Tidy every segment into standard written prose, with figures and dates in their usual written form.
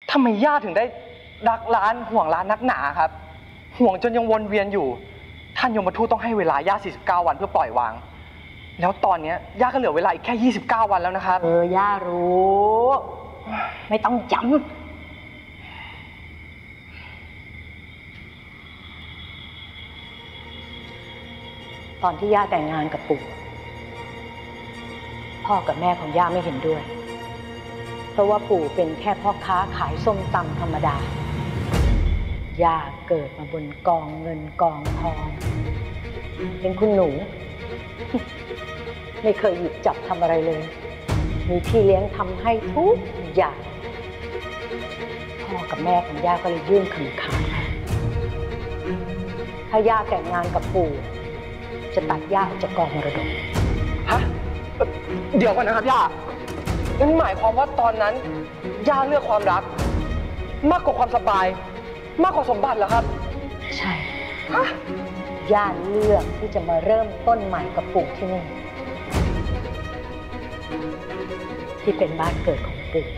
ทำไมย่าถึงได้รักร้านห่วงร้านนักหนาครับห่วงจนยังวนเวียนอยู่ท่านยมทูตต้องให้เวลาย่า49 วันเพื่อปล่อยวางแล้วตอนนี้ย่าก็เหลือเวลาอีกแค่29 วันแล้วนะครับย่ารู้ไม่ต้องจำตอนที่ย่าแต่งงานกับปู่พ่อกับแม่ของย่าไม่เห็นด้วยเพราะว่าปู่เป็นแค่พ่อค้าขายส้มตำธรรมดาย่าเกิดมาบนกองเงินกองทองเป็นคุณหนูไม่เคยหยิบจับทำอะไรเลยมีพี่เลี้ยงทำให้ทุกอย่างพ่อกับแม่ของย่าก็เลยยื่นคำขาดถ้าย่าแต่งงานกับปู่จะตัดย่าออกจากกองมรดกฮะเดี๋ยวก่อนนะครับย่านั่นหมายความว่าตอนนั้นย่าเลือกความรักมากกว่าความสบายมากกว่าสมบัติเหรอครับใช่ฮะย่าเลือกที่จะมาเริ่มต้นใหม่กับปู่ที่นี่ที่เป็นบ้านเกิดของปู่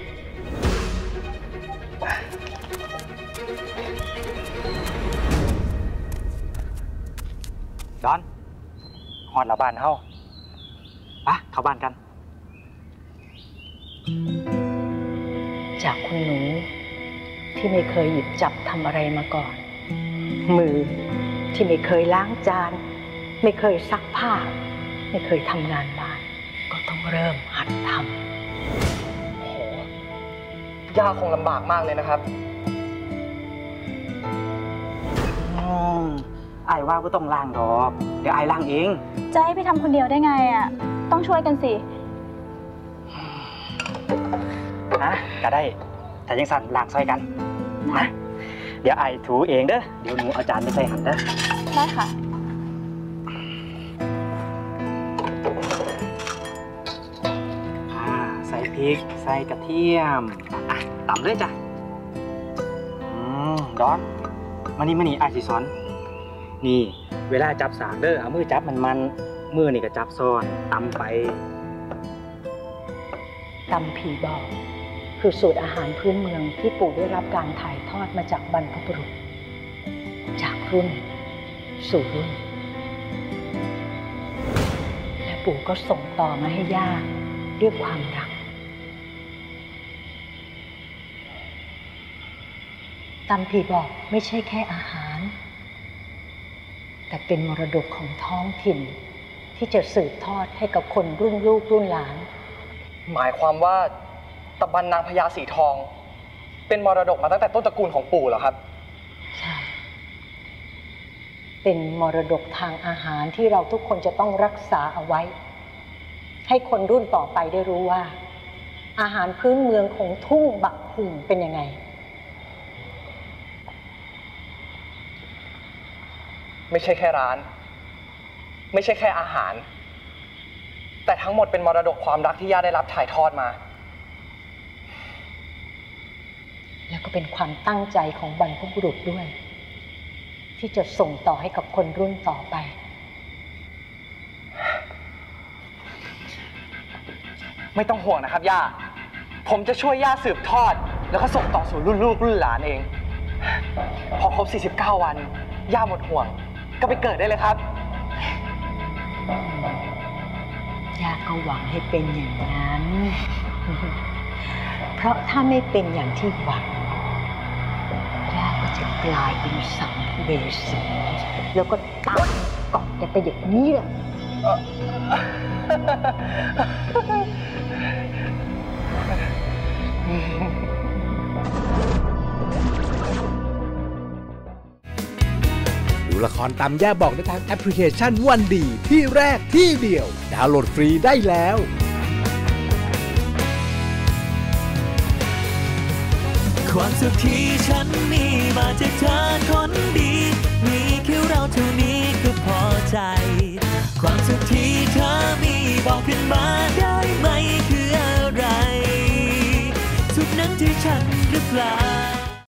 ดอนฮอดละบ้านเฮาปะเข้าบ้านกันจากคุณหนูที่ไม่เคยหยิบจับทำอะไรมาก่อนมือที่ไม่เคยล้างจานไม่เคยซักผ้าไม่เคยทำงานบ้านก็ต้องเริ่มหัดทำโอ้ย่าคงลำบากมากเลยนะครับไอ้ว่าก็ต้องล้างดอกเดี๋ยวไอ้ล้างเองจะให้พี่ทำคนเดียวได้ไงอ่ะต้องช่วยกันสิก็ได้แต่ยังสั่นล้างซอยกันนะเดี๋ยวไอ้ถูเองเด้อเดี๋ยวหนูเอาจานไปใส่หันเด้อได้ค่ะใส่พริกใส่กระเทียมตำเลยจ้ะดอนมานี่ไอ้สิสอนนี่เวลาจับสากเด้อเอามือจับมันมือนี่ก็จับซ้อนตำไปตำผีบอกคือสูตรอาหารพื้นเมืองที่ปู่ได้รับการถ่ายทอดมาจากบรรพบุรุษจากรุ่นสู่รุ่นและปู่ก็ส่งต่อมาให้ย่าด้วยความรักตำผีบอกไม่ใช่แค่อาหารแต่เป็นมรดกของท้องถิ่นที่จะสืบทอดให้กับคนรุ่นลูกรุ่นหลานหมายความว่าตะบันนางพญาสีทองเป็นมรดกมาตั้งแต่ต้นตระกูลของปู่เหรอครับใช่เป็นมรดกทางอาหารที่เราทุกคนจะต้องรักษาเอาไว้ให้คนรุ่นต่อไปได้รู้ว่าอาหารพื้นเมืองของทุ่งบักหุ่งเป็นยังไงไม่ใช่แค่ร้านไม่ใช่แค่อาหารแต่ทั้งหมดเป็นมรดกความรักที่ย่าได้รับถ่ายทอดมาแล้วก็เป็นความตั้งใจของบรรพบุรุษด้วยที่จะส่งต่อให้กับคนรุ่นต่อไปไม่ต้องห่วงนะครับย่าผมจะช่วยย่าสืบทอดแล้วก็ส่งต่อสู่รุ่นลูกรุ่นหลานเองพอครบ49 วันย่าหมดห่วงก็ไปเกิดได้เลยครับย่าก็หวังให้เป็นอย่างนั้นเพราะถ้าไม่เป็นอย่างที่หวังย่าก็จะกลายเป็นสัมภเวสีแล้วก็ตามเกาะแกไปอย่างนี้แหละดูละครตามย่าบอกได้ทางแอปพลิเคชันวันดีที่แรกที่เดียวดาวน์โหลดฟรีได้แล้วความสุขที่ฉันมีมาจากเธอคนดีมีแค่เราเท่านี้ก็พอใจความสุขที่เธอมีบอกขึ้นมาได้ไหมคืออะไรสุขนั้นที่ฉันหรือเปล่า